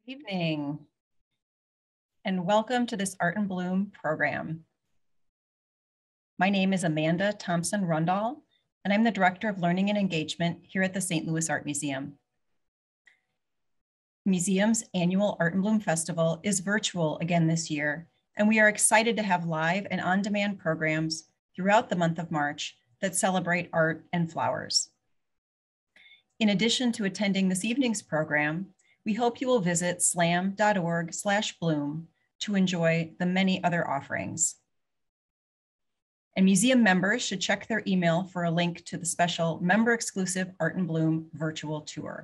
Good evening, and welcome to this Art in Bloom program. My name is Amanda Thompson-Rundall, and I'm the Director of Learning and Engagement here at the St. Louis Art Museum. The museum's annual Art in Bloom Festival is virtual again this year, and we are excited to have live and on-demand programs throughout the month of March that celebrate art and flowers. In addition to attending this evening's program, we hope you will visit slam.org/bloom to enjoy the many other offerings. And museum members should check their email for a link to the special member-exclusive Art in Bloom virtual tour.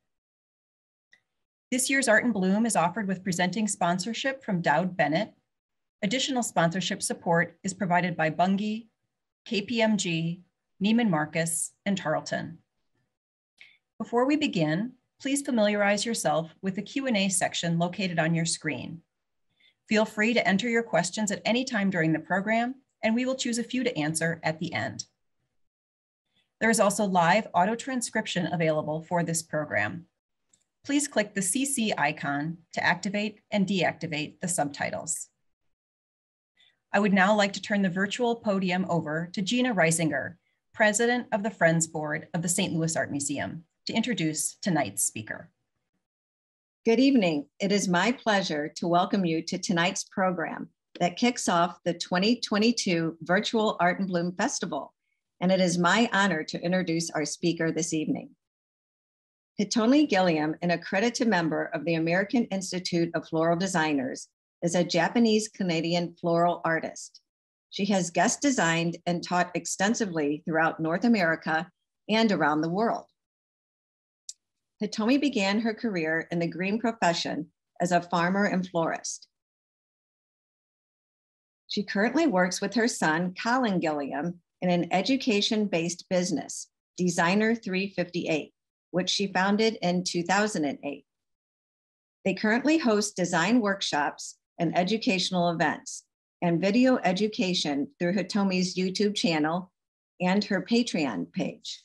This year's Art in Bloom is offered with presenting sponsorship from Dowd Bennett. Additional sponsorship support is provided by Bunge, KPMG, Neiman Marcus, and Tarleton. Before we begin, please familiarize yourself with the Q&A section located on your screen. Feel free to enter your questions at any time during the program, and we will choose a few to answer at the end. There is also live auto transcription available for this program. Please click the CC icon to activate and deactivate the subtitles. I would now like to turn the virtual podium over to Gina Reisinger, President of the Friends Board of the St. Louis Art Museum, to introduce tonight's speaker. Good evening. It is my pleasure to welcome you to tonight's program that kicks off the 2022 Virtual Art in Bloom Festival. And it is my honor to introduce our speaker this evening. Hitomi Gilliam, an accredited member of the American Institute of Floral Designers, is a Japanese-Canadian floral artist. She has guest designed and taught extensively throughout North America and around the world. Hitomi began her career in the green profession as a farmer and florist. She currently works with her son, Colin Gilliam, in an education-based business, Designer 358, which she founded in 2008. They currently host design workshops and educational events and video education through Hitomi's YouTube channel and her Patreon page.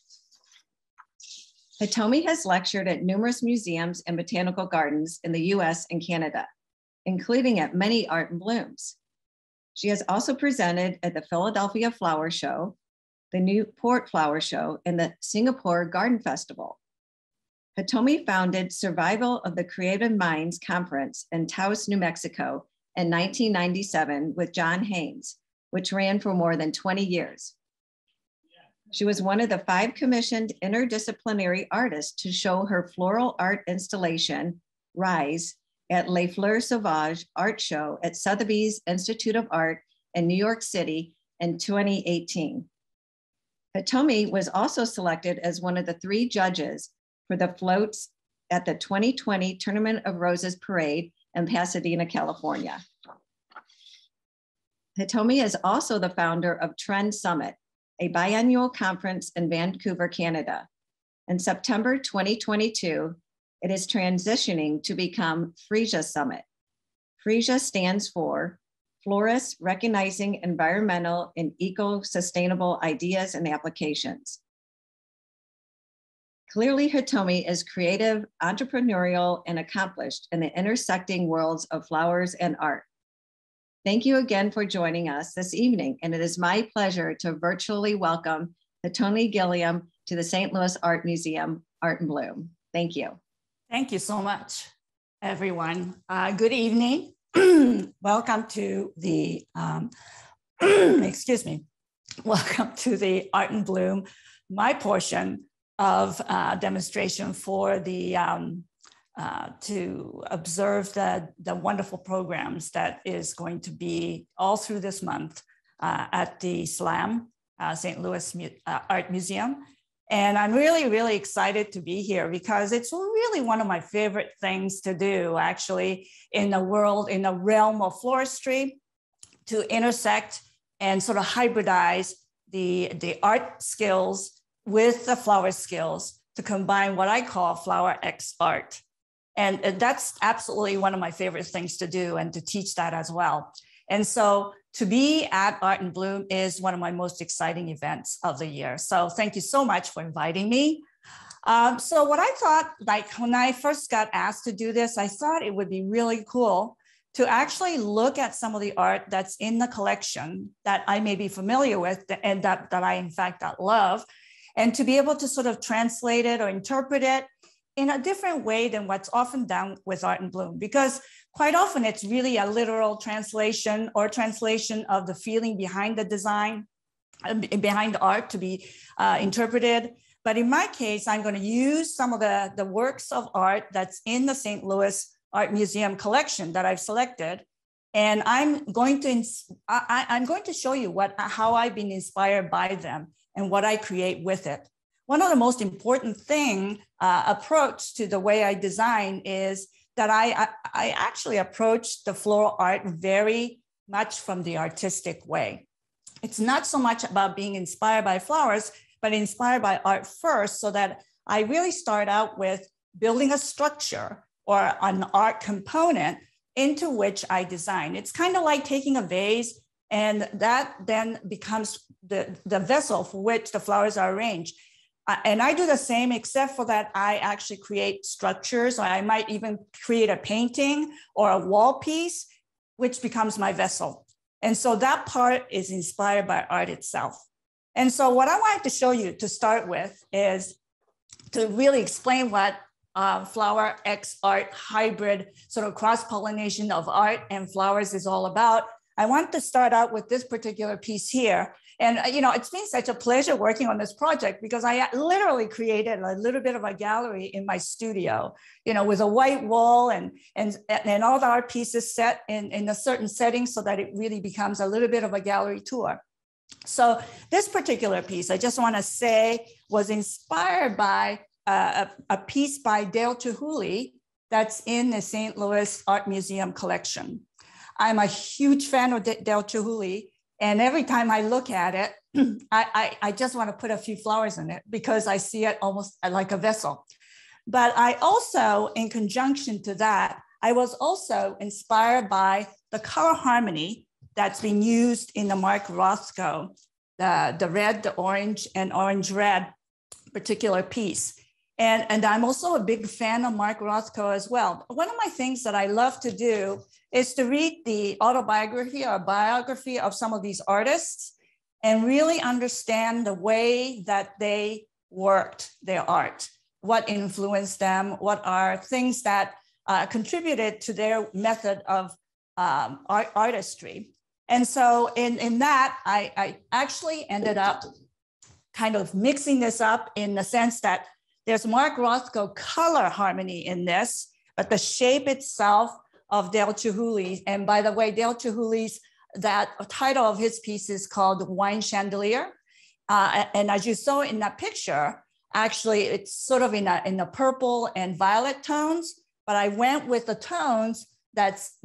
Hitomi has lectured at numerous museums and botanical gardens in the US and Canada, including at many Art in Blooms. She has also presented at the Philadelphia Flower Show, the Newport Flower Show, and the Singapore Garden Festival. Hitomi founded Survival of the Creative Minds Conference in Taos, New Mexico in 1997 with John Haynes, which ran for more than 20 years. She was one of the 5 commissioned interdisciplinary artists to show her floral art installation, Rise, at Les Fleurs Sauvages Art Show at Sotheby's Institute of Art in New York City in 2018. Hitomi was also selected as one of the 3 judges for the floats at the 2020 Tournament of Roses Parade in Pasadena, California. Hitomi is also the founder of Trend Summit, a biannual conference in Vancouver, Canada. In September 2022, it is transitioning to become Freesia Summit. Freesia stands for Florists Recognizing Environmental and Eco-Sustainable Ideas and Applications. Clearly, Hitomi is creative, entrepreneurial, and accomplished in the intersecting worlds of flowers and art. Thank you again for joining us this evening, and it is my pleasure to virtually welcome Hitomi Gilliam to the St. Louis Art Museum, Art in Bloom. Thank you. Thank you so much, everyone. Good evening. Welcome to the, excuse me, welcome to the Art in Bloom, my portion of demonstration for the to observe the wonderful programs that is going to be all through this month at the SLAM, St. Louis Art Museum. And I'm really, really excited to be here because it's really one of my favorite things to do, actually, in the world, in the realm of floristry, to intersect and sort of hybridize the art skills with the flower skills to combine what I call flower X art. And that's absolutely one of my favorite things to do and to teach that as well. And so to be at Art in Bloom is one of my most exciting events of the year. So thank you so much for inviting me. So what I thought, like when I first got asked to do this, I thought it would be really cool to actually look at some of the art that's in the collection that I may be familiar with and that I in fact love, and to be able to sort of translate it or interpret it in a different way than what's often done with Art in Bloom, because quite often it's really a literal translation or translation of the feeling behind the design, behind the art to be interpreted. But in my case, I'm going to use some of the works of art that's in the St. Louis Art Museum collection that I've selected. And I'm going to show you how I've been inspired by them and what I create with it. One of the most important approach to the way I design is that I actually approach the floral art very much from the artistic way. It's not so much about being inspired by flowers, but inspired by art first, so that I really start out with building a structure or an art component into which I design. It's kind of like taking a vase, and that then becomes the vessel for which the flowers are arranged. And I do the same, except for that I actually create structures, or I might even create a painting or a wall piece, which becomes my vessel. And so that part is inspired by art itself. And so what I wanted to show you to start with is to really explain what flower X art hybrid sort of cross-pollination of art and flowers is all about. I want to start out with this particular piece here. And it's been such a pleasure working on this project, because I literally created a little bit of a gallery in my studio, with a white wall and all the art pieces set in a certain setting, so that it really becomes a little bit of a gallery tour. So this particular piece, I just want to say, was inspired by a piece by Dale Chihuly that's in the St. Louis Art Museum collection. I'm a huge fan of Dale Chihuly, and every time I look at it, I just want to put a few flowers in it, because I see it almost like a vessel. But I also, in conjunction to that, I was also inspired by the color harmony that's been used in the Mark Rothko, the red, the orange, and orange-red particular piece. And I'm also a big fan of Mark Rothko as well. One of my things that I love to do is to read the autobiography or biography of some of these artists and really understand the way that they worked their art, what influenced them, what are things that contributed to their method of artistry. And so in that, I actually ended up kind of mixing this up in the sense that there's Mark Rothko color harmony in this, but the shape itself of Dale Chihuly. And by the way, Dale Chihuly's, that title of his piece is called Wine Chandelier. And as you saw in that picture, actually it's sort of in the purple and violet tones, but I went with the tones that's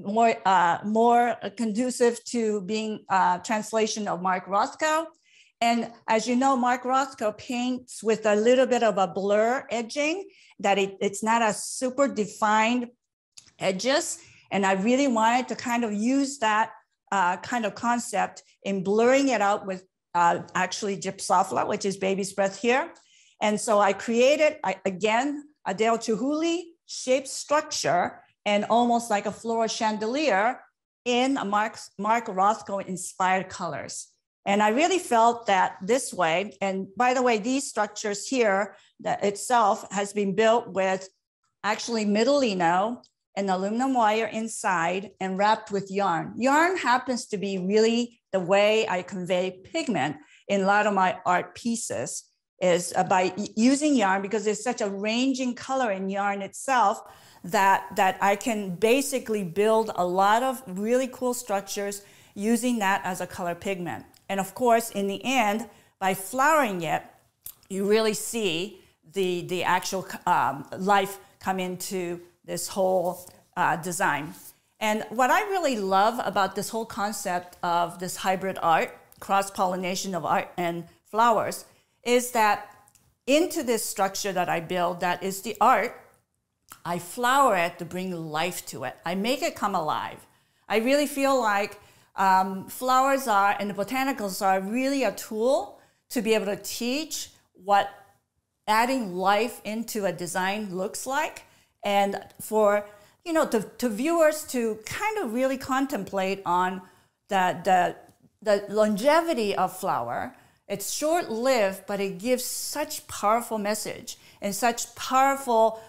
more conducive to being a translation of Mark Rothko. And as you know, Mark Rothko paints with a little bit of a blur edging, that it's not a super defined edges. And I really wanted to kind of use that kind of concept in blurring it out with actually Gypsophila, which is baby's breath here. And so I created, again, a Dale Chihuly shaped structure and almost like a floral chandelier in a Mark Rothko inspired colors. And I really felt that this way, and by the way, these structures here, that itself has been built with actually middle lino and aluminum wire inside and wrapped with yarn. Yarn happens to be really the way I convey pigment in a lot of my art pieces, is by using yarn, because there's such a range in color in yarn itself that I can basically build a lot of really cool structures using that as a color pigment. And of course, in the end, by flowering it, you really see the actual life come into this whole design. And what I really love about this whole concept of this hybrid art, cross-pollination of art and flowers, is that into this structure that I build, that is the art, I flower it to bring life to it. I make it come alive. I really feel like flowers are, and the botanicals are really a tool to be able to teach what adding life into a design looks like, and for to viewers to kind of really contemplate on the longevity of flower. It's short-lived, but it gives such powerful message and such powerful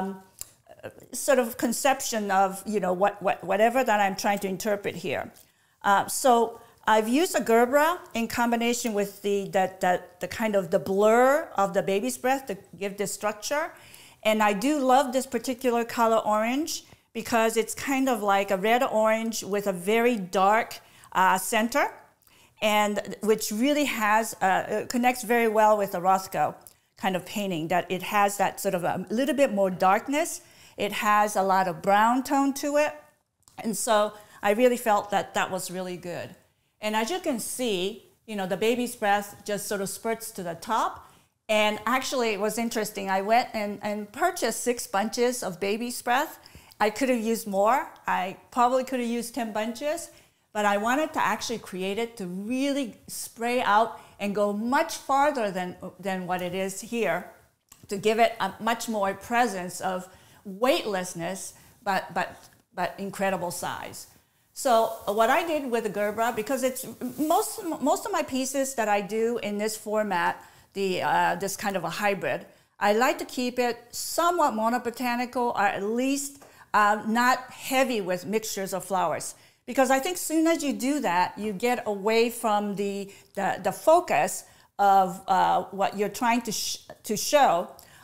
sort of conception of whatever that I'm trying to interpret here. So I've used a gerbera in combination with the kind of the blur of the baby's breath to give this structure. And I do love this particular color orange because it's kind of like a red-orange with a very dark center, and which really has connects very well with the Rothko kind of painting, that it has that sort of a little bit more darkness. It has a lot of brown tone to it. And so I really felt that that was really good. And as you can see, the baby's breath just sort of spurts to the top. And actually, it was interesting. I went and purchased 6 bunches of baby's breath. I could have used more. I probably could have used 10 bunches. But I wanted to actually create it to really spray out and go much farther than what it is here, to give it a much more presence of weightlessness, but incredible size. So what I did with the gerbera, because it's most of my pieces that I do in this format, this kind of a hybrid, I like to keep it somewhat monobotanical, or at least not heavy with mixtures of flowers. Because I think as soon as you do that, you get away from the focus of what you're trying to show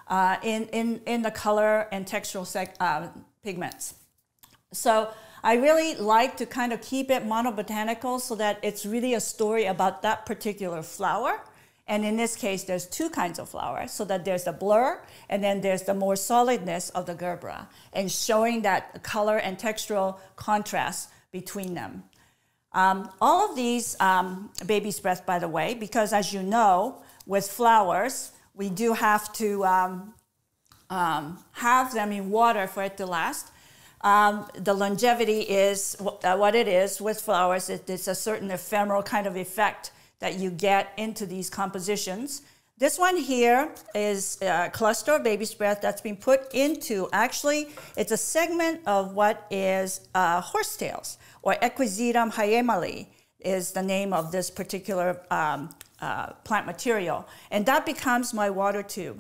in the color and textural pigments. So I really like to kind of keep it monobotanical so that it's really a story about that particular flower. And in this case, there's 2 kinds of flowers, so that there's the blur, and then there's the more solidness of the gerbera, and showing that color and textural contrast between them. All of these baby's breath, by the way, because as you know, with flowers, we do have to have them in water for it to last. The longevity is what it is with flowers. It's a certain ephemeral kind of effect that you get into these compositions. This one here is a cluster of baby's breath that's been put into, actually, it's a segment of what is horsetails, or Equisetum hyemale is the name of this particular plant material. And that becomes my water tube.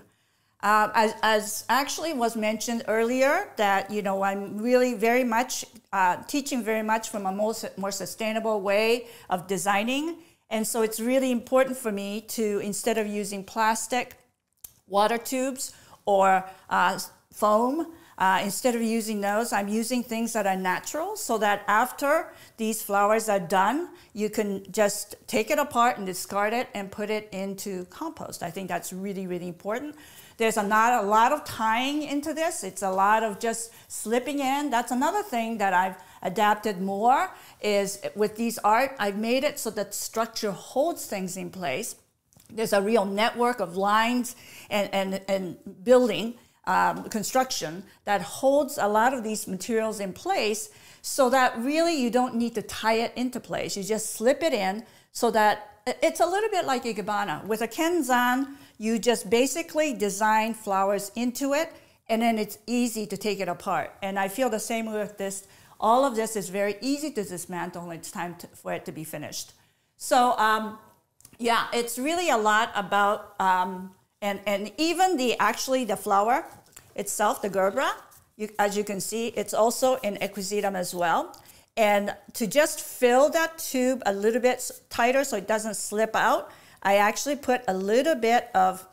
As actually was mentioned earlier, that I'm really very much teaching very much from a more sustainable way of designing. And so it's really important for me to, instead of using plastic water tubes or foam, instead of using those, I'm using things that are natural, so that after these flowers are done, you can just take it apart and discard it and put it into compost. I think that's really, really important. There's not a lot of tying into this. It's a lot of just slipping in. That's another thing that I've adapted more, is with these art, I've made it so that structure holds things in place. There's a real network of lines and building construction that holds a lot of these materials in place, so that really you don't need to tie it into place. You just slip it in, so that it's a little bit like ikebana. With a kenzan, you just basically design flowers into it, and then it's easy to take it apart. And I feel the same with this. All of this is very easy to dismantle when it's time for it to be finished. So yeah, it's really a lot about, and even the flower itself, the gerbera, as you can see, it's also in Equisetum as well. And to just fill that tube a little bit tighter so it doesn't slip out, I actually put a little bit of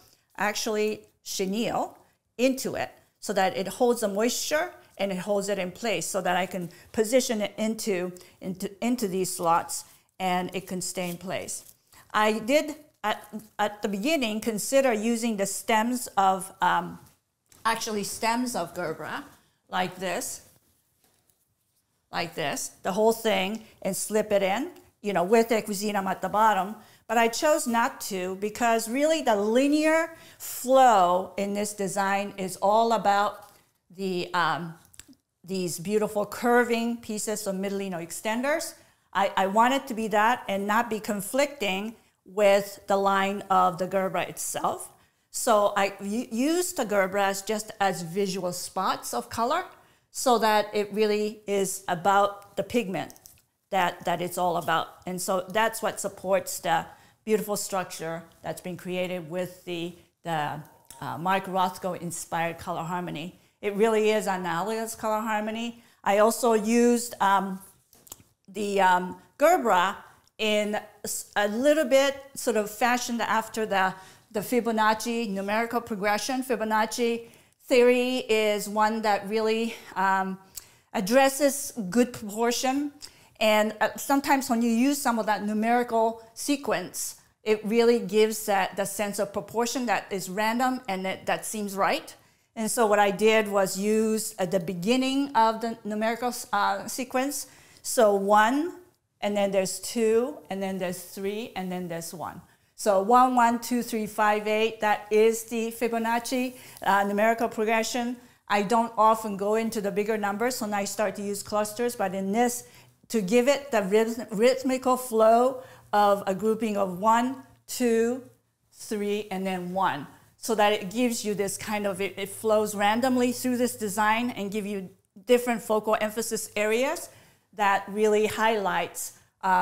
chenille into it, so that it holds the moisture and it holds it in place, so that I can position it into these slots and it can stay in place. I did at the beginning consider using the stems of stems of gerbera, like this, the whole thing, and slip it in, with Equisetum at the bottom. But I chose not to, because really the linear flow in this design is all about these beautiful curving pieces of Middleino extenders. I want it to be that and not be conflicting with the line of the gerbera itself. So I used the Gerbera just as visual spots of color so that it really is about the pigment that it's all about. And so that's what supports the beautiful structure that's been created with the Mark Rothko inspired color harmony. It really is analogous color harmony. I also used the Gerbera in a little bit sort of fashioned after the Fibonacci numerical progression. Fibonacci theory is one that really addresses good proportion. And sometimes when you use some of that numerical sequence, it really gives the sense of proportion that is random and that seems right. And so what I did was use at the beginning of the numerical sequence. So 1, and then there's 2, and then there's 3, and then there's 1. So 1, 1, 2, 3, 5, 8, that is the Fibonacci numerical progression. I don't often go into the bigger numbers when I start to use clusters, but in this, to give it the rhythmical flow of a grouping of 1, 2, 3, and then 1. So that it gives you this kind of, it flows randomly through this design and give you different focal emphasis areas that really highlights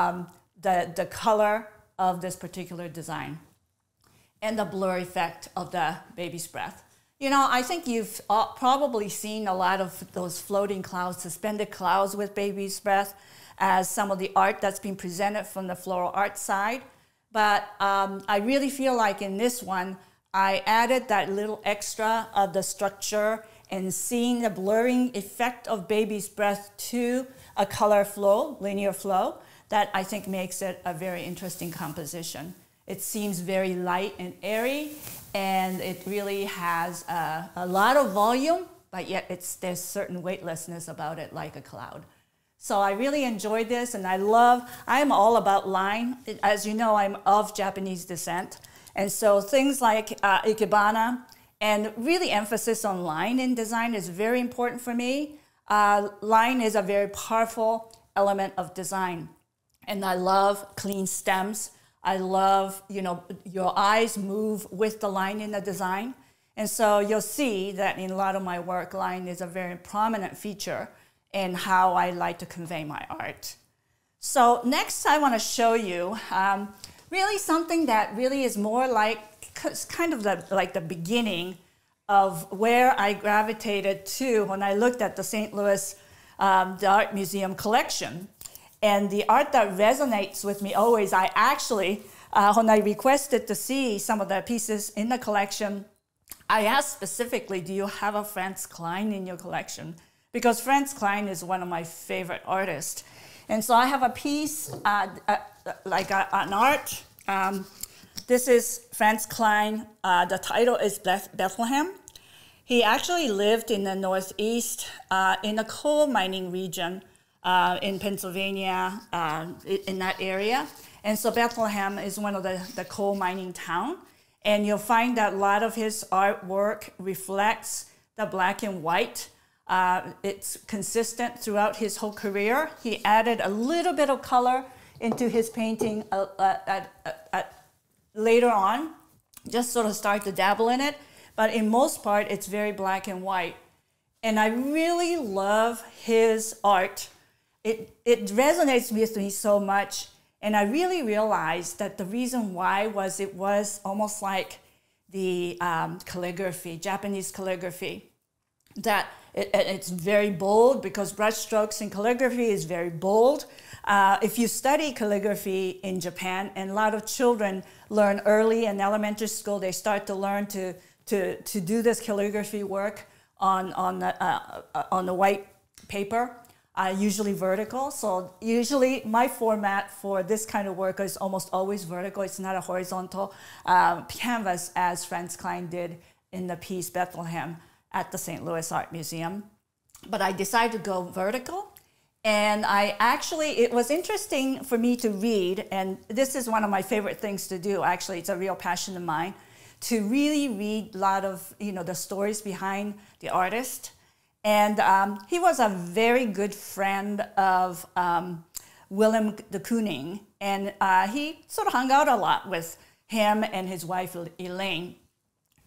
the color of this particular design and the blur effect of the baby's breath. You know, I think you've probably seen a lot of those floating clouds, suspended clouds with baby's breath as some of the art that's been presented from the floral art side. But I really feel like in this one, I added that little extra of the structure and seeing the blurring effect of baby's breath to a color flow, linear flow, that I think makes it a very interesting composition. It seems very light and airy, and it really has a lot of volume, but yet there's certain weightlessness about it, like a cloud. So I really enjoyed this, and I'm all about line. As you know, I'm of Japanese descent. And so things like ikebana and really emphasis on line in design is very important for me. Line is a very powerful element of design. And I love clean stems. I love, your eyes move with the line in the design. And so you'll see that in a lot of my work, line is a very prominent feature in how I like to convey my art. So next I want to show you really something that really is more like kind of like the beginning of where I gravitated to when I looked at the St. Louis the Art Museum collection. And the art that resonates with me always, I actually, when I requested to see some of the pieces in the collection, I asked specifically, do you have a Franz Kline in your collection? Because Franz Kline is one of my favorite artists. And so I have a piece, an art. This is Franz Kline. The title is Bethlehem. He actually lived in the Northeast in a coal mining region in Pennsylvania, in that area. And so Bethlehem is one of the coal mining town. And you'll find that a lot of his artwork reflects the black and white. It's consistent throughout his whole career. He added a little bit of color into his painting later on, just sort of start to dabble in it. But in most part, it's very black and white. And I really love his art. It resonates with me so much. And I really realized that the reason why was it was almost like the calligraphy, Japanese calligraphy, that it's very bold because brushstrokes in calligraphy is very bold. If you study calligraphy in Japan, and a lot of children learn early in elementary school, they start to learn to do this calligraphy work on the white paper, usually vertical. So usually my format for this kind of work is almost always vertical. It's not a horizontal canvas as Franz Kline did in the piece Bethlehem at the St. Louis Art Museum. But I decided to go vertical. And it was interesting for me to read, and this is one of my favorite things to do, actually, it's a real passion of mine, to really read a lot of, the stories behind the artist. And he was a very good friend of Willem de Kooning, and he sort of hung out a lot with him and his wife, Elaine.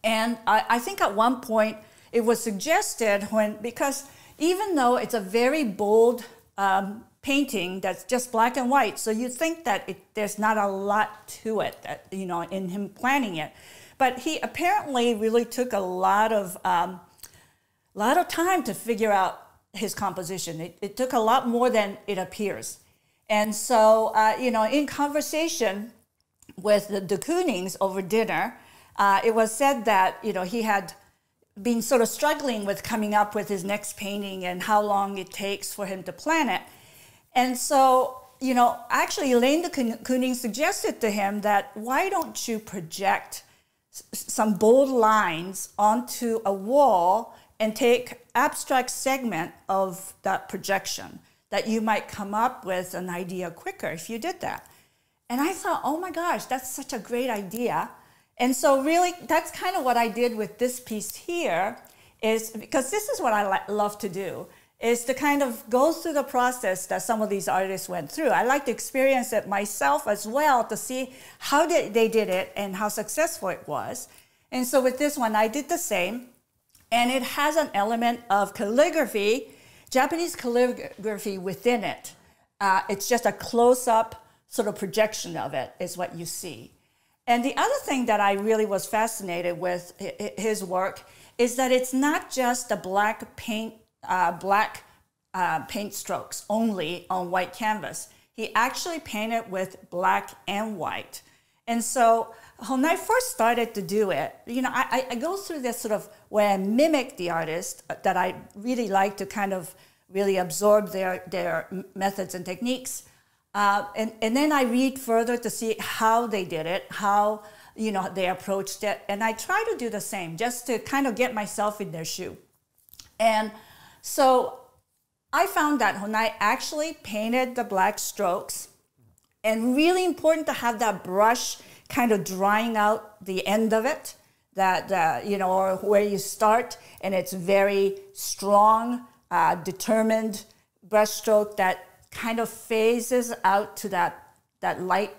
And I think at one point it was suggested because even though it's a very bold painting that's just black and white, so you think that there's not a lot to it, that, you know, in him planning it. But he apparently really took a lot of time to figure out his composition. It took a lot more than it appears. And so, you know, in conversation with the Koonings over dinner, it was said that, you know, he had been sort of struggling with coming up with his next painting and how long it takes for him to plan it. And so, you know, actually Elaine de Kooning suggested to him that, why don't you project some bold lines onto a wall and take abstract segment of that projection, that you might come up with an idea quicker if you did that. And I thought, oh my gosh, that's such a great idea. And so really, that's kind of what I did with this piece here, is because this is what I love to do, is to kind of go through the process that some of these artists went through. I like to experience it myself as well to see how they did it and how successful it was. And so with this one, I did the same. And it has an element of calligraphy, Japanese calligraphy within it. It's just a close-up sort of projection of it is what you see. And the other thing that I really was fascinated with his work is that it's not just the black paint strokes only on white canvas. He actually painted with black and white. And so when I first started to do it, you know, I go through this sort of where I mimic the artist that I really like to kind of really absorb their methods and techniques. And then I read further to see how they did it, how, you know, they approached it. And I try to do the same just to kind of get myself in their shoe. And so I found that when I actually painted the black strokes, and really important to have that brush kind of drying out the end of it, that, you know, or where you start, and it's very strong, determined brush stroke that kind of phases out to that light,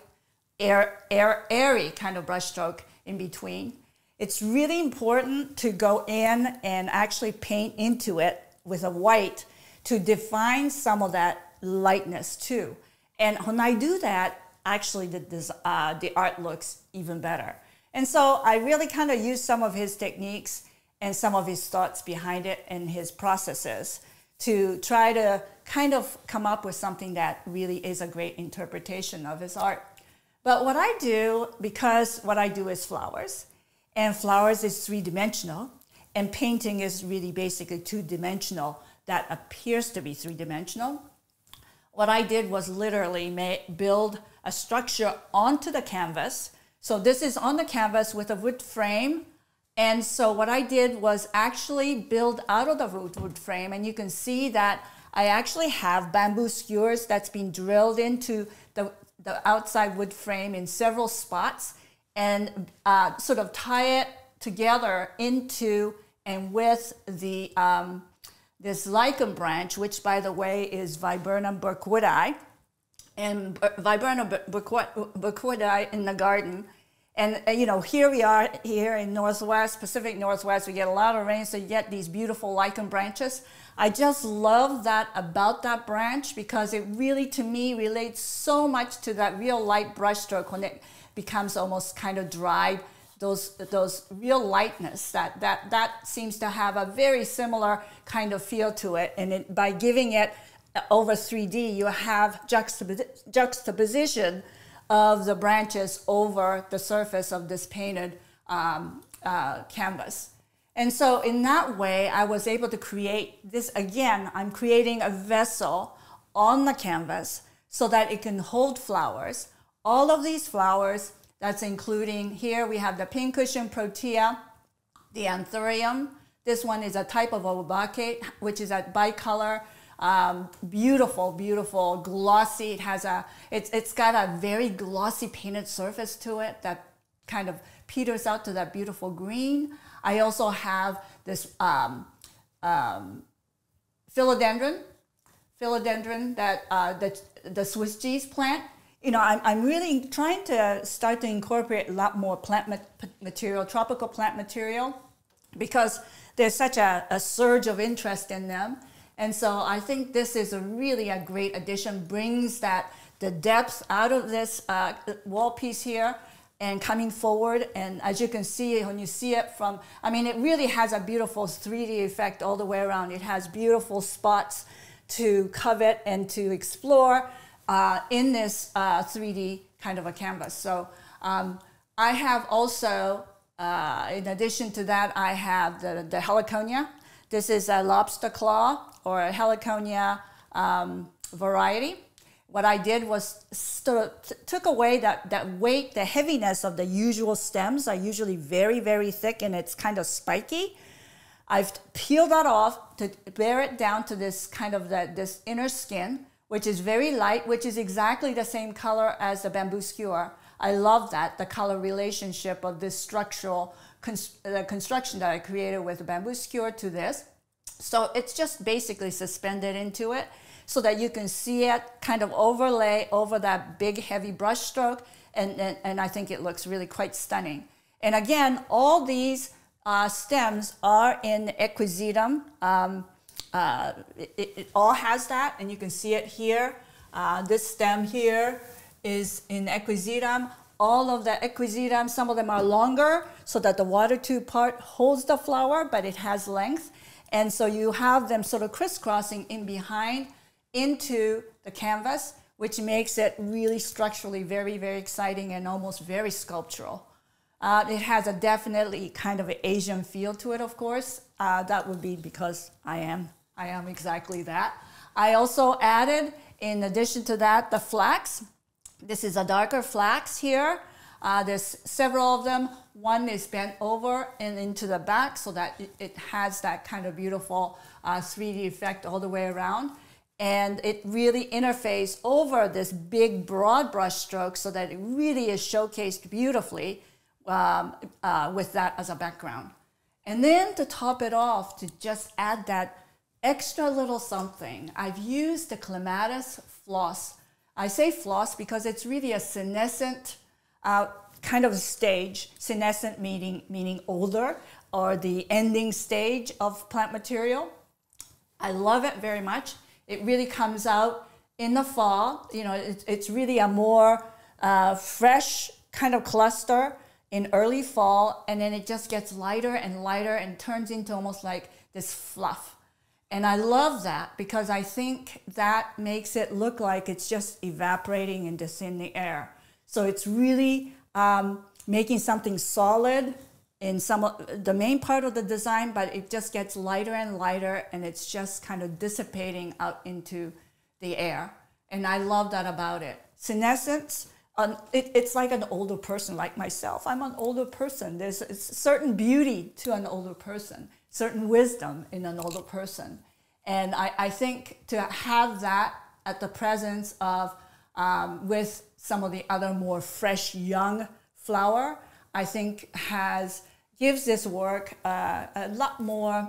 airy kind of brush stroke in between. It's really important to go in and actually paint into it with a white to define some of that lightness too. And when I do that, actually the art looks even better. And so I really kind of use some of his techniques and some of his thoughts behind it and his processes to try to kind of come up with something that really is a great interpretation of his art. But what I do, because what I do is flowers, and flowers is three-dimensional, and painting is really basically two-dimensional that appears to be three-dimensional. What I did was literally build a structure onto the canvas. So this is on the canvas with a wood frame. And so what I did was actually build out of the wood frame. And you can see that I actually have bamboo skewers that's been drilled into the outside wood frame in several spots, and sort of tie it together into and with the this lichen branch, which by the way is Viburnum burkwoodi, and Viburnum burkwoodi in the garden. And you know, here we are here in Pacific Northwest, we get a lot of rain, so you get these beautiful lichen branches. I just love that about that branch because it really, to me, relates so much to that real light brushstroke when it becomes almost kind of dry. Those real lightness that seems to have a very similar kind of feel to it. And by giving it over 3D, you have juxtaposition of the branches over the surface of this painted canvas. And so in that way, I was able to create this. Again, I'm creating a vessel on the canvas so that it can hold flowers. All of these flowers, that's including, here we have the pincushion protea, the anthurium. This one is a type of obake, which is a bicolor, beautiful, beautiful, glossy. It has it's got a very glossy painted surface to it that kind of peters out to that beautiful green. I also have this philodendron that the Swiss cheese plant. you know, I'm really trying to start to incorporate a lot more plant material, tropical plant material, because there's such a surge of interest in them. And so I think this is really a great addition, brings the depth out of this wall piece here and coming forward. And as you can see, when you see it from, I mean, it really has a beautiful 3D effect all the way around. It has beautiful spots to covet and to explore in this 3D kind of a canvas. So I have also, in addition to that, I have the heliconia. This is a lobster claw or a heliconia variety. What I did was took away that weight, the heaviness of the usual stems are usually very, very thick and it's kind of spiky. I've peeled that off to bear it down to this kind of this inner skin, which is very light, which is exactly the same color as the bamboo skewer. I love that, the color relationship of this structural construction that I created with the bamboo skewer to this. So it's just basically suspended into it so that you can see it kind of overlay over that big heavy brush stroke, and I think it looks really quite stunning. And again, all these stems are in equisetum. It all has that, and you can see it here. This stem here is in equisetum. All of the equisetum, some of them are longer so that the water tube part holds the flower, but it has length. And so you have them sort of crisscrossing in behind into the canvas, which makes it really structurally very, very exciting and almost very sculptural. It has a definitely kind of an Asian feel to it, of course. That would be because I am exactly that. I also added, in addition to that, the flax. This is a darker flax here. There's several of them. One is bent over and into the back so that it has that kind of beautiful 3D effect all the way around. And it really interfaces over this big broad brush stroke so that it really is showcased beautifully with that as a background. And then to top it off, to just add that extra little something, I've used the clematis floss. I say floss because it's really a senescent kind of stage, senescent meaning older, or the ending stage of plant material. I love it very much. It really comes out in the fall. You know, it's really a more fresh kind of cluster in early fall, and then it just gets lighter and lighter and turns into almost like this fluff. And I love that because I think that makes it look like it's just evaporating and just in the air. So it's really making something solid in the main part of the design, but it just gets lighter and lighter, and it's just kind of dissipating out into the air. And I love that about it. Senescence, it's like an older person like myself. I'm an older person. There's a certain beauty to an older person, certain wisdom in an older person. And I think to have that at the presence of, with some of the other more fresh, young flower, I think gives this work a lot more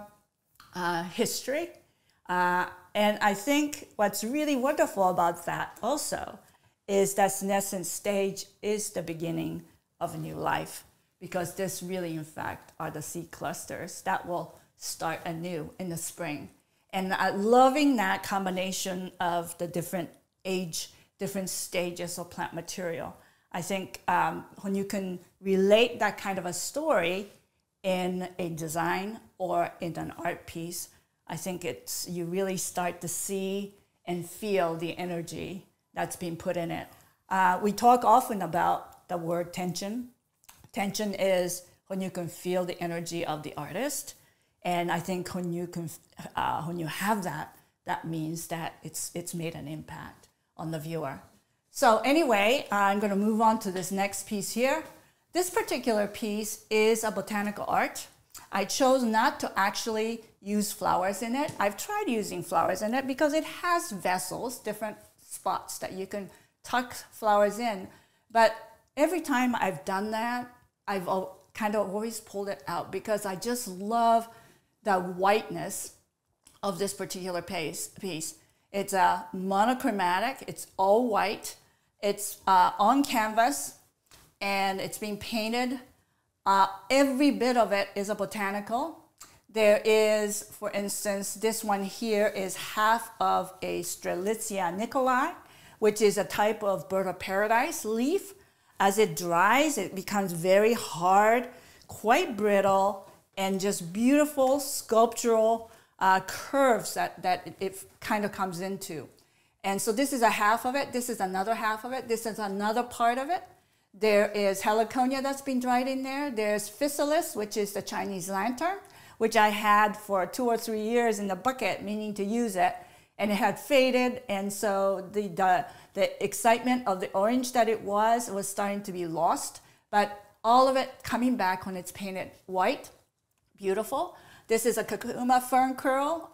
history. And I think what's really wonderful about that also is that senescent stage is the beginning of a new life, because this really, in fact, are the seed clusters that will start anew in the spring. And loving that combination of the different age, different stages of plant material. I think when you can relate that kind of a story in a design or in an art piece, I think you really start to see and feel the energy that's being put in it. We talk often about the word tension. Tension is when you can feel the energy of the artist. And I think when you have that, that means that it's made an impact on the viewer. So anyway, I'm going to move on to this next piece here. This particular piece is a botanical art. I chose not to actually use flowers in it. I've tried using flowers in it because it has vessels, different spots that you can tuck flowers in. But every time I've done that, I've kind of always pulled it out because I just love the whiteness of this particular piece. It's a monochromatic, it's all white. It's on canvas, and it's being painted. Every bit of it is a botanical. There is, for instance, this one here is half of a Strelitzia nicolai, which is a type of bird of paradise leaf. As it dries, it becomes very hard, quite brittle, and just beautiful sculptural curves that it kind of comes into. And so this is a half of it. This is another half of it. This is another part of it. There is heliconia that's been dried in there. There's physalis, which is the Chinese lantern, which I had for 2 or 3 years in the bucket, meaning to use it, and it had faded, and so the excitement of the orange that it was starting to be lost, but all of it coming back when it's painted white. Beautiful. This is a Kakuma fern curl,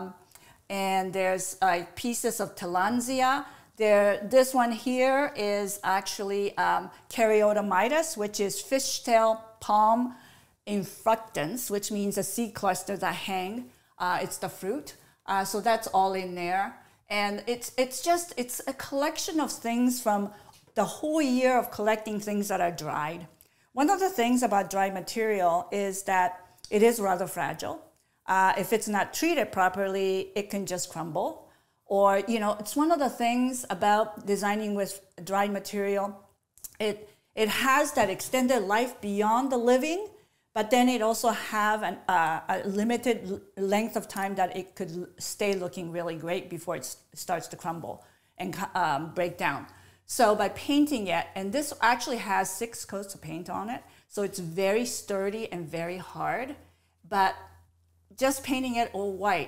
and there's pieces of Tillandsia. This one here is actually Caryotomitis, which is fishtail palm infructans, which means a seed cluster that hang. It's the fruit. So that's all in there. And it's a collection of things from the whole year of collecting things that are dried. One of the things about dried material is that it is rather fragile. If it's not treated properly, it can just crumble. Or, it's one of the things about designing with dried material. It has that extended life beyond the living, but then it also have a limited length of time that it could stay looking really great before it starts to crumble and break down. So by painting it, and this actually has 6 coats of paint on it, so it's very sturdy and very hard, but just painting it all white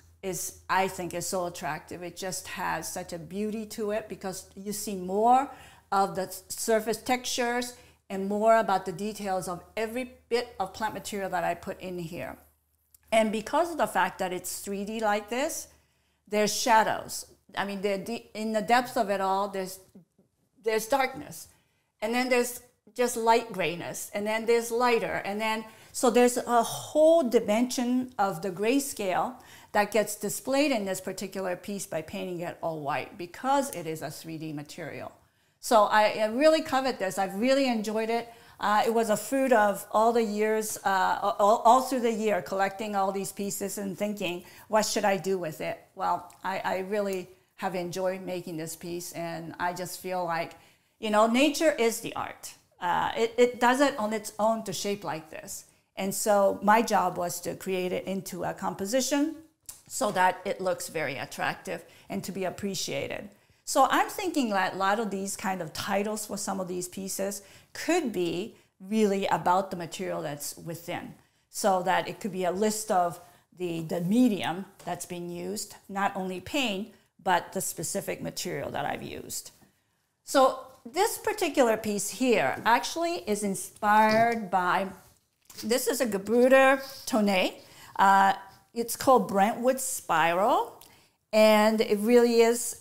I think is so attractive. It just has such a beauty to it because you see more of the surface textures and more about the details of every bit of plant material that I put in here. And because of the fact that it's 3D like this, there's shadows. I mean, in the depth of it all, there's darkness. And then there's just light grayness. And then there's lighter. And then, so there's a whole dimension of the grayscale that gets displayed in this particular piece by painting it all white because it is a 3D material. So I really covet this. I've really enjoyed it. It was a fruit of all the years, all through the year, collecting all these pieces and thinking, what should I do with it? Well, I really have enjoyed making this piece, and I just feel like, nature is the art. It does it on its own to shape like this. And so my job was to create it into a composition so that it looks very attractive and to be appreciated. So I'm thinking that a lot of these kind of titles for some of these pieces could be really about the material that's within, so that it could be a list of the medium that's being used, not only paint, but the specific material that I've used. So this particular piece here actually is inspired by, this is a Gebruder Tonnet. It's called Brentwood Spiral. And it really is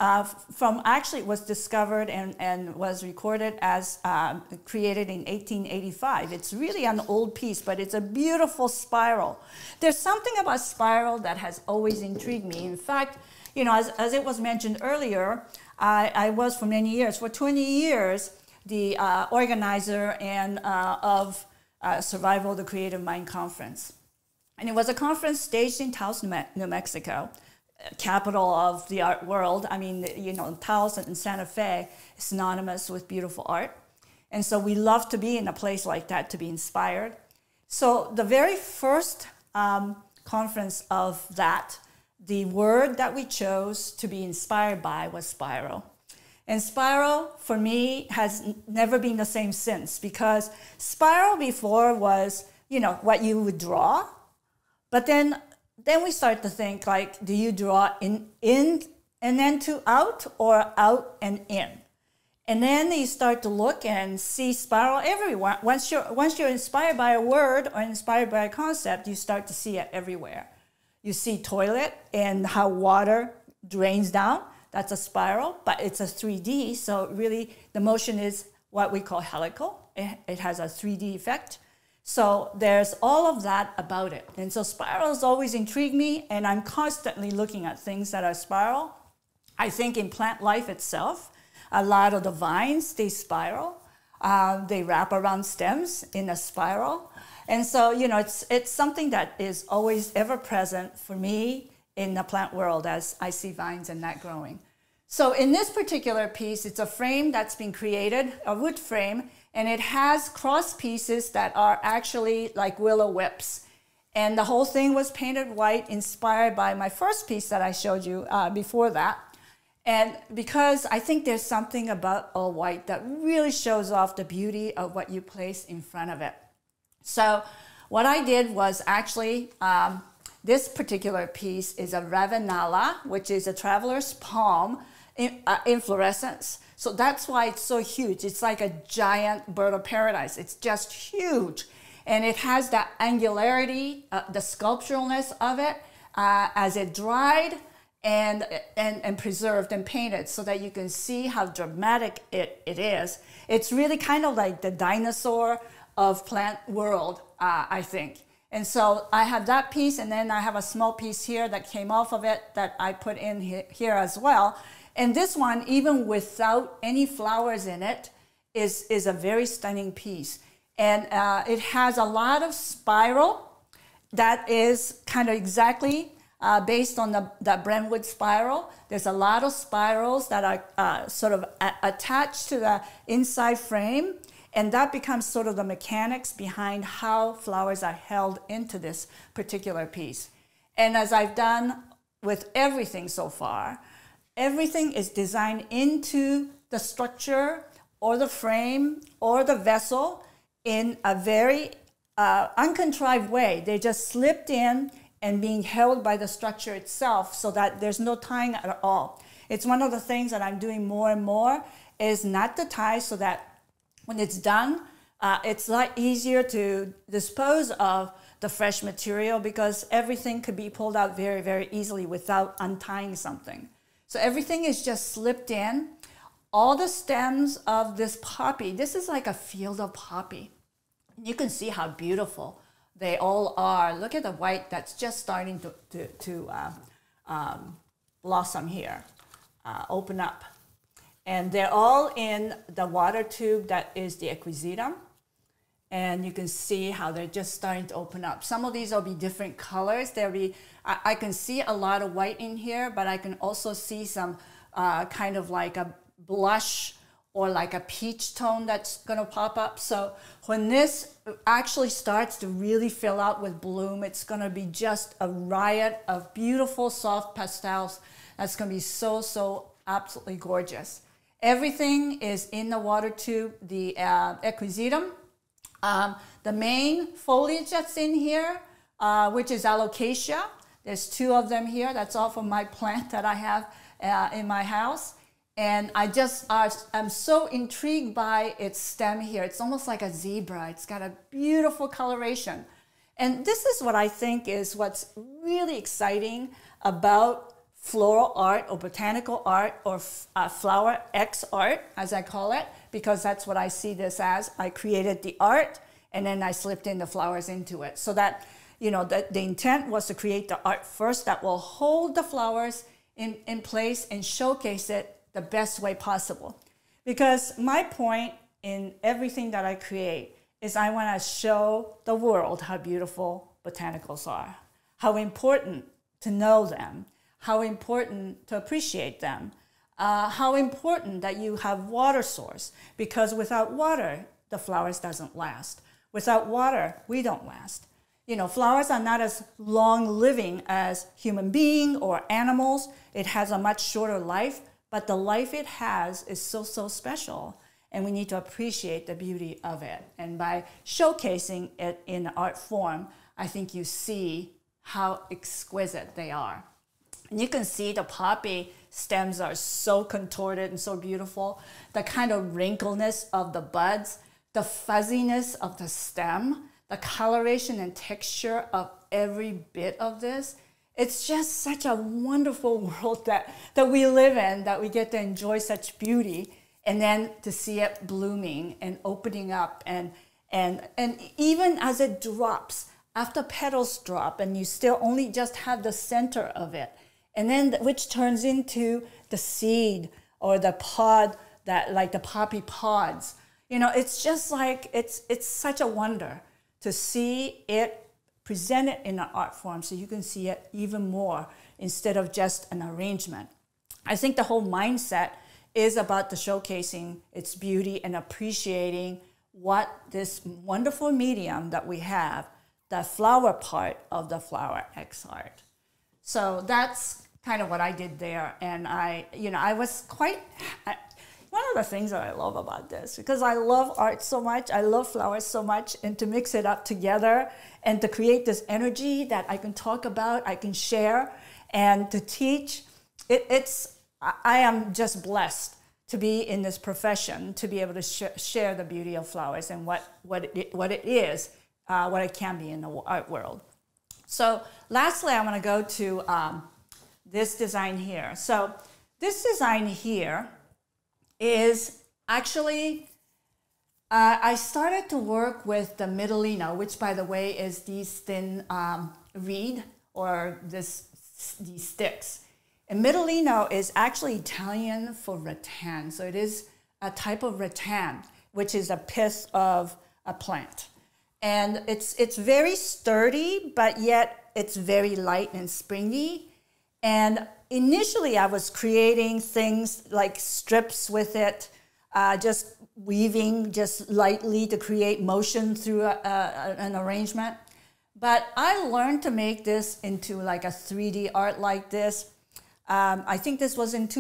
it was discovered and was recorded as created in 1885. It's really an old piece, but it's a beautiful spiral. There's something about spiral that has always intrigued me. In fact, as it was mentioned earlier, I was for 20 years, the organizer and of Survival of the Creative Mind Conference. And it was a conference staged in Taos, New Mexico, capital of the art world. I mean, Taos and Santa Fe is synonymous with beautiful art. And so we love to be in a place like that to be inspired. So the very first conference of that, the word that we chose to be inspired by was spiral. And spiral, for me, has never been the same since, because spiral before was, what you would draw. But then we start to think, like, do you draw in and then to out, or out and in? And then you start to look and see spiral everywhere. Once you're inspired by a word or inspired by a concept, you start to see it everywhere. You see toilet and how water drains down. That's a spiral, but it's a 3D. So really the motion is what we call helical. It has a 3D effect. So there's all of that about it. And so spirals always intrigue me, and I'm constantly looking at things that are spiral. I think in plant life itself, A lot of the vines, they spiral. They wrap around stems in a spiral. And so, you know, it's something that is always ever present for me in the plant world as I see vines and that growing. So in this particular piece, it's a frame that's been created, a wood frame, and it has cross pieces that are actually like willow whips. And the whole thing was painted white, inspired by my first piece that I showed you before that. And because I think there's something about all white that really shows off the beauty of what you place in front of it. So what I did was actually, this particular piece is a Ravenala, which is a traveler's palm inflorescence. So that's why it's so huge. It's like a giant bird of paradise. It's just huge. And it has that angularity, the sculpturalness of it as it dried and preserved and painted so that you can see how dramatic it is. It's really kind of like the dinosaur of plant world, I think. And so I have that piece, and then I have a small piece here that came off of it that I put in here as well. And this one, even without any flowers in it, is a very stunning piece. And it has a lot of spiral that is kind of exactly based on the Brentwood spiral. There's a lot of spirals that are sort of attached to the inside frame. And that becomes sort of the mechanics behind how flowers are held into this particular piece. And as I've done with everything so far, everything is designed into the structure or the frame or the vessel in a very uncontrived way. They just slipped in and being held by the structure itself so that there's no tying at all. It's one of the things that I'm doing more and more is not to tie so that when it's done, it's a lot easier to dispose of the fresh material because everything could be pulled out very, very easily without untying something. So everything is just slipped in. All the stems of this poppy, this is like a field of poppy. You can see how beautiful they all are. Look at the white that's just starting to blossom here, open up. And they're all in the water tube that is the equisetum. And you can see how they're just starting to open up. Some of these will be different colors. I can see a lot of white in here, but I can also see some kind of like a blush or like a peach tone that's gonna pop up. So when this actually starts to really fill out with bloom, it's gonna be just a riot of beautiful soft pastels. That's gonna be so absolutely gorgeous. Everything is in the water tube, the equisetum. The main foliage that's in here, which is alocasia. There's 2 of them here. That's all from my plant that I have in my house. And I'm so intrigued by its stem here. It's almost like a zebra. It's got a beautiful coloration. And this is what I think is what's really exciting about floral art or botanical art or flower X art, as I call it, because that's what I see this as. I created the art and then I slipped in the flowers into it. So that, you know, the intent was to create the art first that will hold the flowers in place and showcase it the best way possible. Because my point in everything that I create is I want to show the world how beautiful botanicals are, how important to know them, how important to appreciate them, how important that you have water source, because without water, the flowers doesn't last. Without water, we don't last. You know, flowers are not as long living as human beings or animals. It has a much shorter life, but the life it has is so special, and we need to appreciate the beauty of it. And by showcasing it in art form, I think you see how exquisite they are. And you can see the poppy stems are so contorted and so beautiful. The kind of wrinkleness of the buds, the fuzziness of the stem, the coloration and texture of every bit of this. It's just such a wonderful world that we live in, that we get to enjoy such beauty, and then to see it blooming and opening up, and even as it drops, after petals drop and you still only just have the center of it, and then which turns into the seed or the pod that like the poppy pods. You know, it's just like, it's such a wonder to see it presented in an art form so you can see it even more instead of just an arrangement. I think the whole mindset is about the showcasing its beauty and appreciating what this wonderful medium that we have, the flower part of the flower X art. So that's kind of what I did there. And I was quite, one of the things that I love about this, because I love art so much, I love flowers so much, and to mix it up together and to create this energy that I can talk about, I can share, and to teach, I am just blessed to be in this profession, to be able to share the beauty of flowers and what it is, what it can be in the art world. So lastly, I want to go to this design here. So this design here is actually, I started to work with the Midolino, which by the way is these thin reed or these sticks. And Midolino is actually Italian for rattan. So it is a type of rattan, which is a pith of a plant. And it's very sturdy, but yet it's very light and springy. And initially I was creating things like strips with it, just weaving just lightly to create motion through an arrangement. But I learned to make this into like a 3D art like this. I think this was in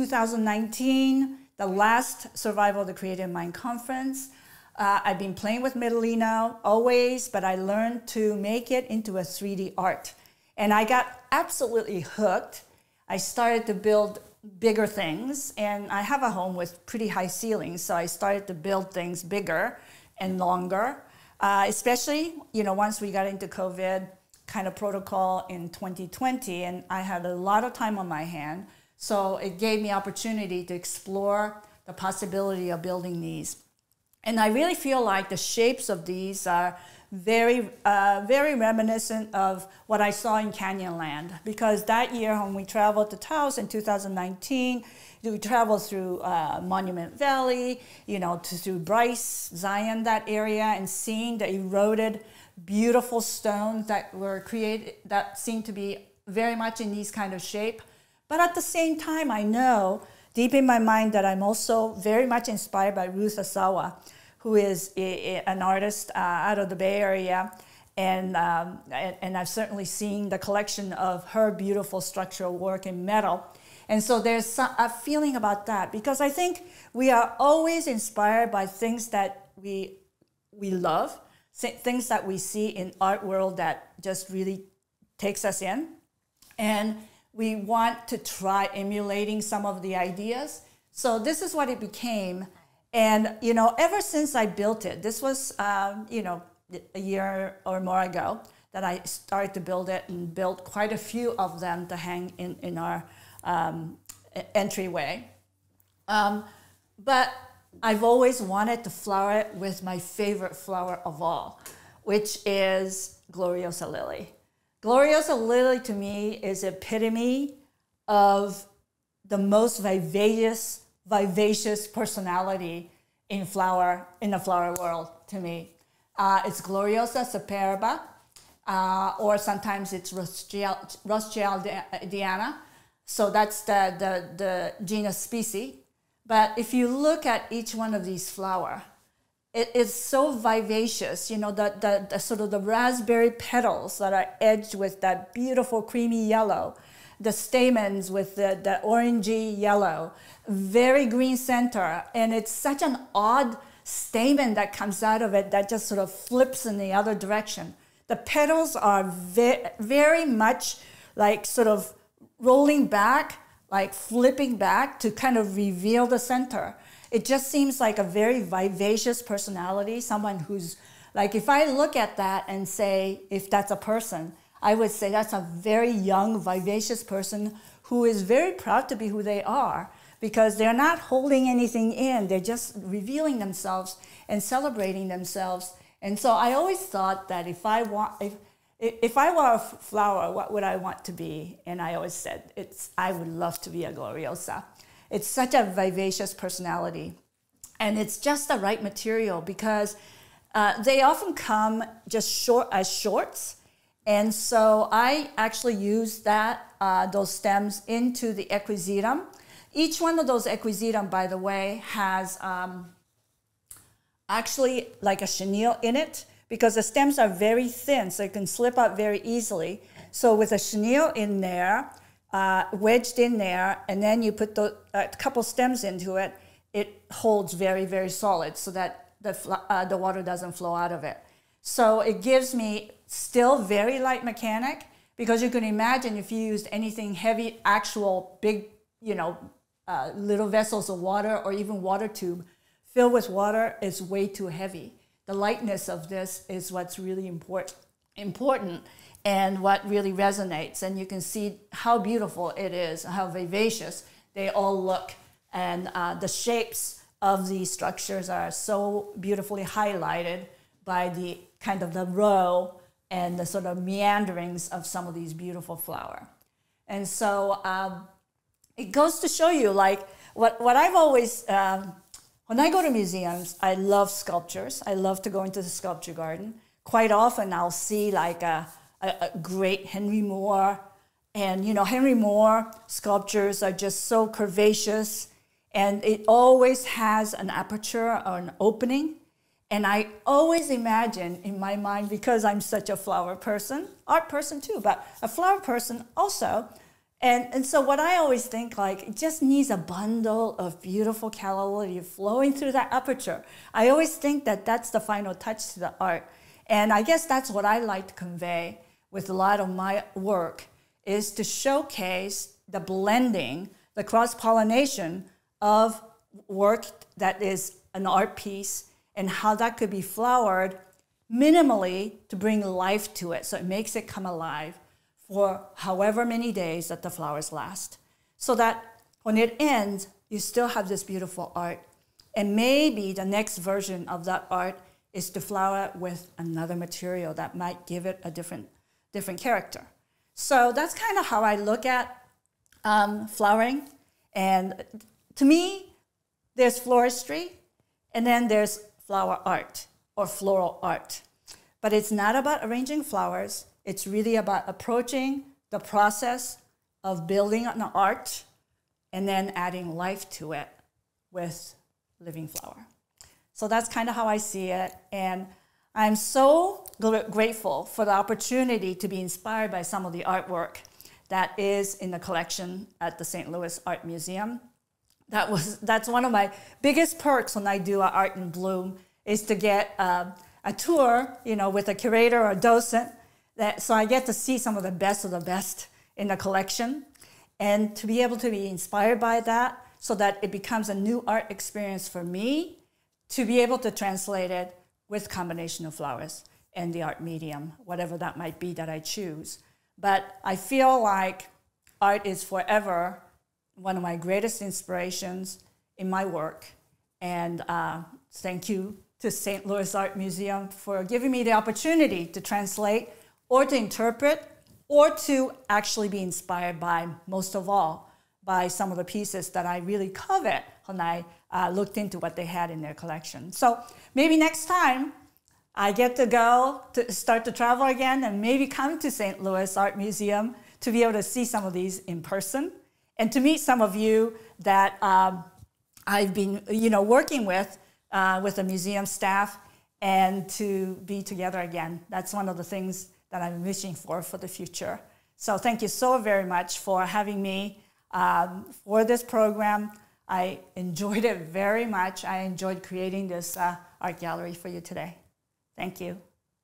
2019, the last Survival of the Creative Mind conference. I've been playing with Midolino always, but I learned to make it into a 3D art. And I got absolutely hooked. I started to build bigger things, and I have a home with pretty high ceilings, so I started to build things bigger and longer, especially, once we got into COVID kind of protocol in 2020, and I had a lot of time on my hand, so it gave me opportunity to explore the possibility of building these. And I really feel like the shapes of these are very reminiscent of what I saw in Canyonland, because that year when we traveled to Taos in 2019, we traveled through Monument Valley, through Bryce, Zion, that area, and seeing the eroded, beautiful stones that were created, that seemed to be very much in these kind of shape. But at the same time, I know deep in my mind that I'm also very much inspired by Ruth Asawa, who is an artist out of the Bay Area. And I've certainly seen the collection of her beautiful structural work in metal. And so there's a feeling about that, because I think we are always inspired by things that we love, things that we see in art world that just really takes us in. And we want to try emulating some of the ideas. So this is what it became. And, ever since I built it, this was, a year or more ago that I started to build it, and built quite a few of them to hang in our entryway. But I've always wanted to flower it with my favorite flower of all, which is Gloriosa lily. Gloriosa lily to me is epitome of the most vivacious personality in the flower world to me. It's Gloriosa superba, or sometimes it's Rothschildiana. So that's the genus species. But if you look at each one of these flowers, it is so vivacious. The sort of the raspberry petals that are edged with that beautiful creamy yellow, the stamens with the orangey yellow, very green center, and it's such an odd stamen that comes out of it that just sort of flips in the other direction. The petals are very much like sort of rolling back, like flipping back to kind of reveal the center. It just seems like a very vivacious personality, someone who's like, if I look at that and say, if that's a person, I would say that's a very young, vivacious person who is very proud to be who they are, because they're not holding anything in. They're just revealing themselves and celebrating themselves. And so I always thought that if I were a flower, what would I want to be? And I always said, I would love to be a Gloriosa. It's such a vivacious personality. And it's just the right material because they often come just as shorts. And so I actually use those stems into the equisetum. Each one of those equisetum, by the way, has actually like a chenille in it because the stems are very thin, so it can slip out very easily. So with a chenille in there, wedged in there, and then you put a couple stems into it, it holds very, very solid so that the water doesn't flow out of it. So it gives me still very light mechanic because you can imagine if you used anything heavy, actual big, little vessels of water or even water tube filled with water is way too heavy. The lightness of this is what's really important and what really resonates. And you can see how beautiful it is, how vivacious they all look. And the shapes of these structures are so beautifully highlighted by the kind of the row and the sort of meanderings of some of these beautiful flower. And so it goes to show you like what I've always, when I go to museums, I love sculptures. I love to go into the sculpture garden. Quite often I'll see like a great Henry Moore. And Henry Moore sculptures are just so curvaceous and it always has an aperture or an opening. And I always imagine in my mind, because I'm such a flower person, art person too, but a flower person also. And so what I always think, like, it just needs a bundle of beautiful calla lily flowing through that aperture. I always think that that's the final touch to the art. And I guess that's what I like to convey with a lot of my work, is to showcase the blending, the cross-pollination of work that is an art piece and how that could be flowered minimally to bring life to it. So it makes it come alive for however many days that the flowers last. So that when it ends, you still have this beautiful art. And maybe the next version of that art is to flower it with another material that might give it a different character. So that's kind of how I look at flowering. And to me, there's floristry, and then there's flower art or floral art. But it's not about arranging flowers. It's really about approaching the process of building an art and then adding life to it with living flower. So that's kind of how I see it. And I'm so grateful for the opportunity to be inspired by some of the artwork that is in the collection at the St. Louis Art Museum. That's one of my biggest perks when I do Art in Bloom, is to get a tour, with a curator or a docent, so I get to see some of the best in the collection, and to be able to be inspired by that so that it becomes a new art experience for me, to be able to translate it with combination of flowers and the art medium, whatever that might be that I choose. But I feel like art is forever one of my greatest inspirations in my work. And thank you to St. Louis Art Museum for giving me the opportunity to translate or to interpret or to actually be inspired by, most of all, by some of the pieces that I really covet when I looked into what they had in their collection. So maybe next time I get to start to travel again and maybe come to St. Louis Art Museum to be able to see some of these in person and to meet some of you that I've been working with the museum staff, and to be together again. That's one of the things that I'm wishing for the future. So thank you so very much for having me for this program. I enjoyed it very much. I enjoyed creating this art gallery for you today. Thank you.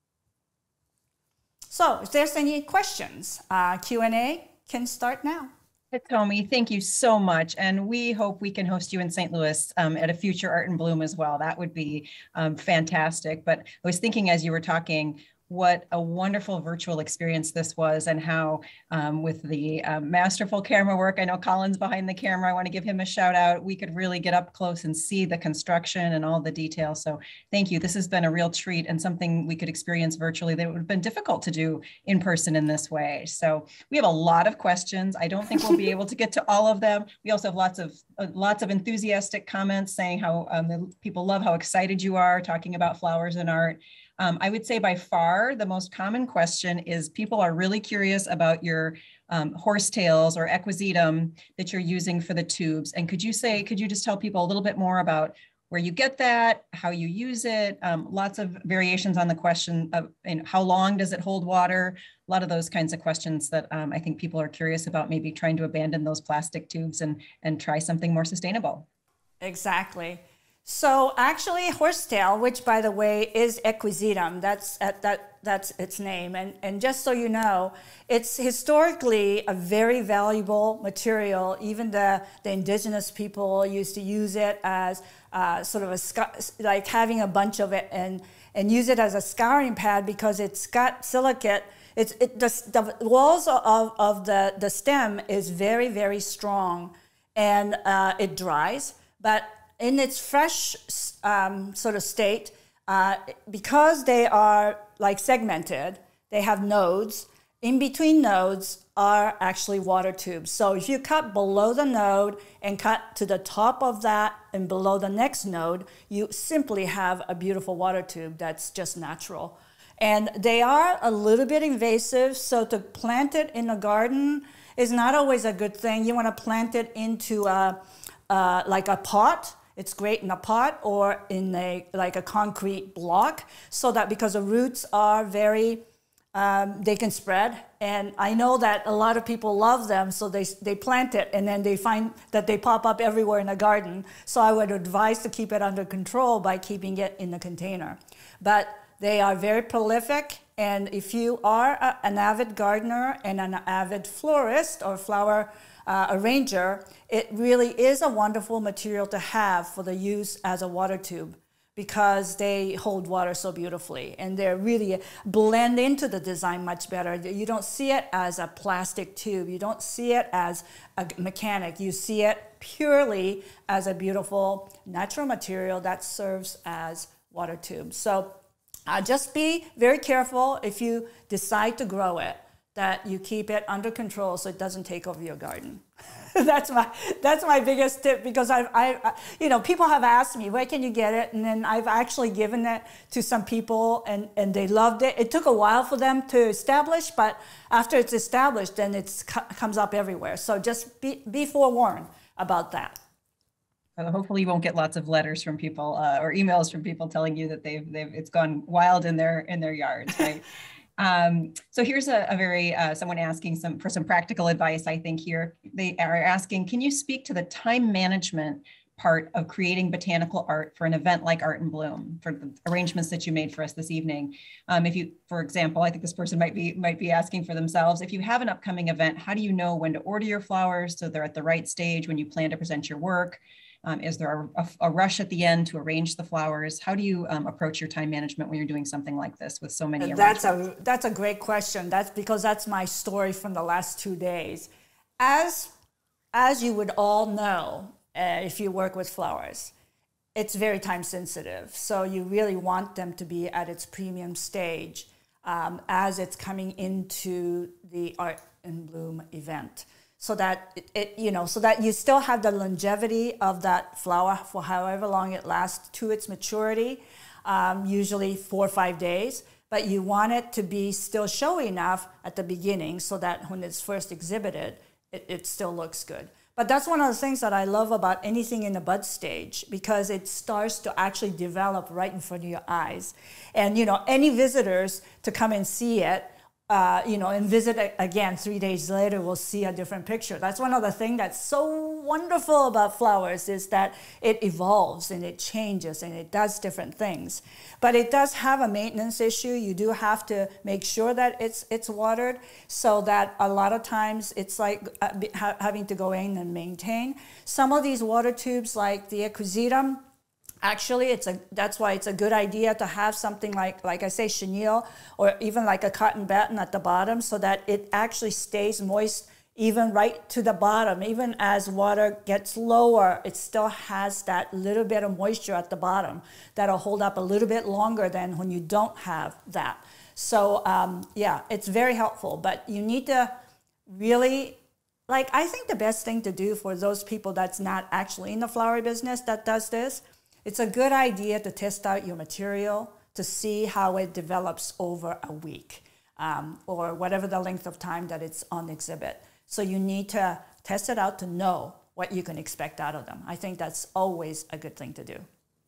So if there's any questions, Q&A can start now. Hitomi, thank you so much. And we hope we can host you in St. Louis at a future Art in Bloom as well. That would be fantastic. But I was thinking as you were talking, what a wonderful virtual experience this was, and how with the masterful camera work, I know Colin's behind the camera, I want to give him a shout out, we could really get up close and see the construction and all the details. So thank you. This has been a real treat and something we could experience virtually that would have been difficult to do in person in this way. So we have a lot of questions. I don't think we'll be able to get to all of them. We also have lots of enthusiastic comments saying how people love how excited you are talking about flowers and art. I would say by far the most common question is people are really curious about your horsetails or equisetum that you're using for the tubes. And could you just tell people a little bit more about where you get that, how you use it, lots of variations on the question of how long does it hold water, a lot of those kinds of questions that I think people are curious about, maybe trying to abandon those plastic tubes and try something more sustainable. Exactly. So actually horsetail, which by the way is equisetum, that's its name. And just so you know, it's historically a very valuable material. Even the indigenous people used to use it as sort of like having a bunch of it and use it as a scouring pad because it's got silicate. The walls of the stem is very, very strong, and it dries. But in its fresh sort of state, because they are like segmented, they have nodes. In between nodes are actually water tubes. So if you cut below the node and cut to the top of that and below the next node, you simply have a beautiful water tube that's just natural. And they are a little bit invasive, so to plant it in a garden is not always a good thing. You want to plant it into like a pot. It's great in a pot or in like a concrete block, so that because the roots are very, they can spread. And I know that a lot of people love them, so they plant it and then they find that they pop up everywhere in the garden. So I would advise to keep it under control by keeping it in the container. But they are very prolific, and if you are an avid gardener and an avid florist or flower arranger, it really is a wonderful material to have for the use as a water tube, because they hold water so beautifully and they really blend into the design much better. You don't see it as a plastic tube. You don't see it as a mechanic. You see it purely as a beautiful natural material that serves as water tubes. So just be very careful if you decide to grow it, that you keep it under control so it doesn't take over your garden. That's my biggest tip, because people have asked me, where can you get it? And then I've actually given it to some people and they loved it. It took a while for them to establish, but after it's established, then it comes up everywhere. So just be forewarned about that. Hopefully you won't get lots of letters from people or emails from people telling you that it's gone wild in their yards, right? So here's a very, someone asking for some practical advice, I think here. They are asking, can you speak to the time management part of creating botanical art for an event like Art in Bloom, for the arrangements that you made for us this evening? If you, for example, I think this person might be asking for themselves, if you have an upcoming event, how do you know when to order your flowers so they're at the right stage when you plan to present your work? Is there a rush at the end to arrange the flowers? How do you approach your time management when you're doing something like this with so many arrangements? That's a great question. That's because that's my story from the last 2 days. As you would all know, if you work with flowers, it's very time sensitive. So you really want them to be at its premium stage as it's coming into the Art in Bloom event, so that so that you still have the longevity of that flower for however long it lasts to its maturity, usually 4 or 5 days. But you want it to be still showy enough at the beginning so that when it's first exhibited, it still looks good. But that's one of the things that I love about anything in the bud stage, because it starts to actually develop right in front of your eyes. And any visitors to come and see it, and visit it again 3 days later, we'll see a different picture. That's one of the things that's so wonderful about flowers, is that it evolves and it changes and it does different things. But it does have a maintenance issue. You do have to make sure that it's watered, so that a lot of times it's like having to go in and maintain. Some of these water tubes, like the equisetum, Actually, that's why it's a good idea to have something like I say, chenille, or even like a cotton batten at the bottom, so that it actually stays moist even right to the bottom. Even as water gets lower, it still has that little bit of moisture at the bottom that'll hold up a little bit longer than when you don't have that. So yeah, it's very helpful, but you need to really, like, I think the best thing to do for those people that's not actually in the flower business that does this, it's a good idea to test out your material to see how it develops over a week or whatever the length of time that it's on exhibit. So you need to test it out to know what you can expect out of them. I think that's always a good thing to do.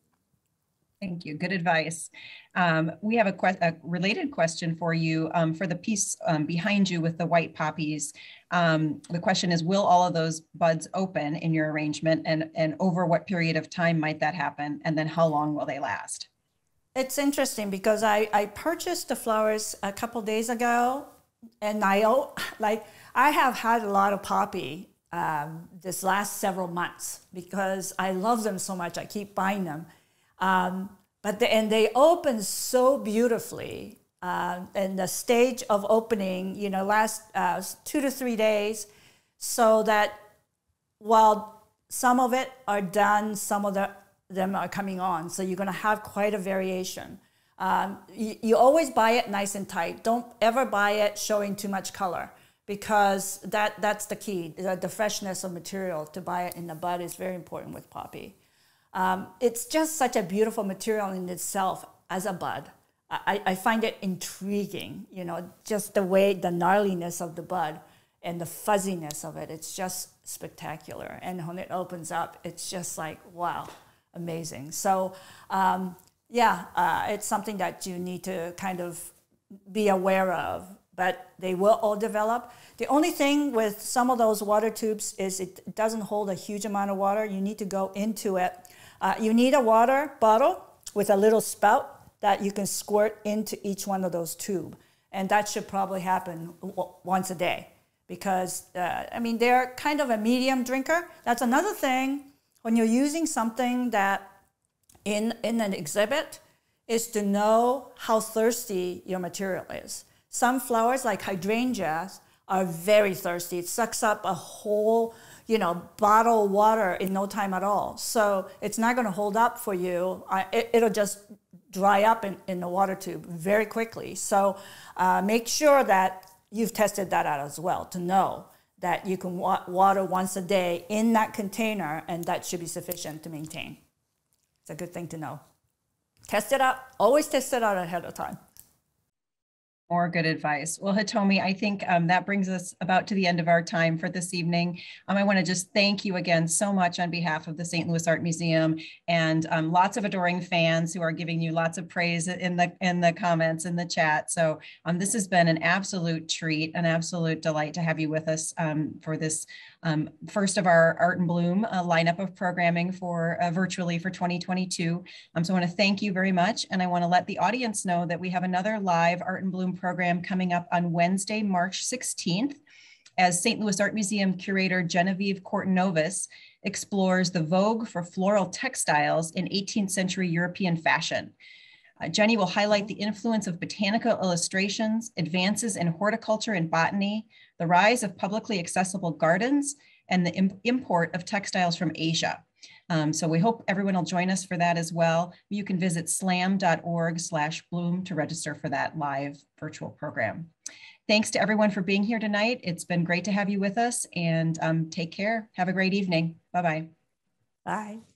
Thank you. Good advice. We have a related question for you for the piece behind you with the white poppies. The question is, will all of those buds open in your arrangement, and over what period of time might that happen? And then how long will they last? It's interesting because I purchased the flowers a couple days ago, and I have had a lot of poppy this last several months because I love them so much. I keep buying them. But they open so beautifully, and the stage of opening, you know, lasts 2 to 3 days, so that while some of it are done, some of them are coming on. So you're going to have quite a variation. You always buy it nice and tight. Don't ever buy it showing too much color, because that's the key. The freshness of material to buy it in the bud is very important with poppy. It's just such a beautiful material in itself as a bud. I find it intriguing, you know, just the way, the gnarliness of the bud and the fuzziness of it. It's just spectacular. And when it opens up, it's just like, wow, amazing. So yeah, it's something that you need to kind of be aware of, but they will all develop. The only thing with some of those water tubes is it doesn't hold a huge amount of water. You need to go into it. You need a water bottle with a little spout that you can squirt into each one of those tubes. And that should probably happen once a day, because, I mean, they're kind of a medium drinker. That's another thing when you're using something that in an exhibit, is to know how thirsty your material is. Some flowers, like hydrangeas, are very thirsty. It sucks up a whole, you know, bottle of water in no time at all. So it's not going to hold up for you. It'll just dry up in the water tube very quickly. So make sure that you've tested that out as well, to know that you can water once a day in that container, and that should be sufficient to maintain. It's a good thing to know. Test it out. Always test it out ahead of time. More good advice. Well, Hitomi, I think that brings us about to the end of our time for this evening. I want to just thank you again so much on behalf of the St. Louis Art Museum, and lots of adoring fans who are giving you lots of praise in the comments, in the chat. So this has been an absolute treat, an absolute delight to have you with us for this first of our Art in Bloom lineup of programming for virtually for 2022. So I want to thank you very much. And I want to let the audience know that we have another live Art in Bloom program coming up on Wednesday, March 16th, as St. Louis Art Museum curator Genevieve Cortinovis explores the vogue for floral textiles in 18th century European fashion. Jenny will highlight the influence of botanical illustrations, advances in horticulture and botany, the rise of publicly accessible gardens, and the import of textiles from Asia. So we hope everyone will join us for that as well. You can visit slam.org/bloom to register for that live virtual program. Thanks to everyone for being here tonight. It's been great to have you with us, and take care. Have a great evening. Bye-bye. Bye.